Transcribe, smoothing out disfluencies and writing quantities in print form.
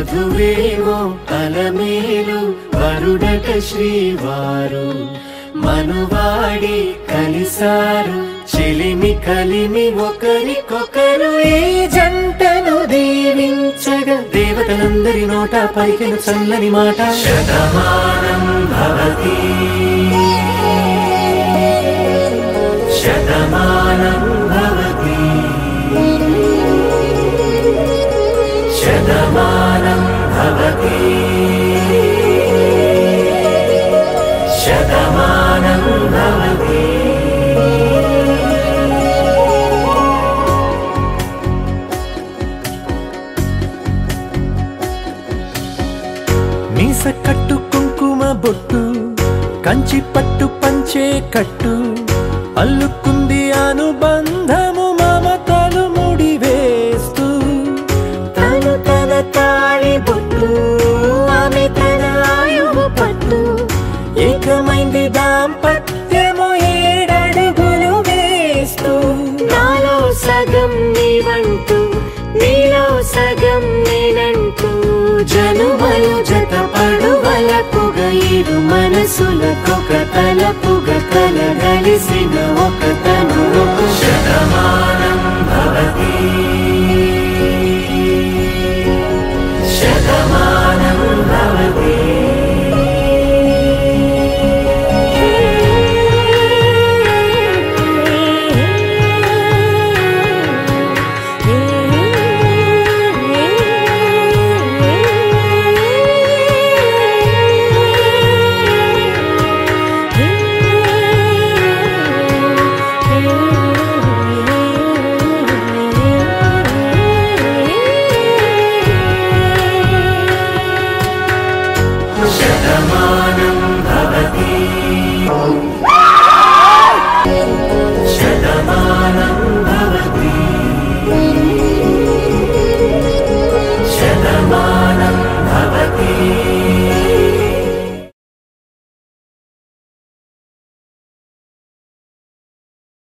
వధువేమో అలమేలు వరుడట శ్రీవారు మనువాడి కలిసారు చెలిమి కలిమి ఒకరికొకరు ఈ జంటను దీవించగా దేవతలందరి నోట పలికిన చల్లని మాట శతమానం భవతి శతమానం భవతి శతమానం భవతి శతమానం భవతి మీస కట్టు కుంకుమ బొట్టు కంచి పట్టు పంచే కట్టు అల్లుకుంది అనుబంధము మమతలు ముడివేస్తూ తను తన తాళి బొట్టు ఆమె తన ఆయువు పట్టు ఏకమైంది దాంపత్యము 7 అడుగులు వేస్తూ నాలో సగం నీవంటూ నీలో సగం నేనంటూ జనుమలు జతపడువలపుగ ఇరు మనసులకొక తలపుగ కలగలిసిన ఒక తను శతమానం భవతి శతమానం భవతి శతమానం భవతి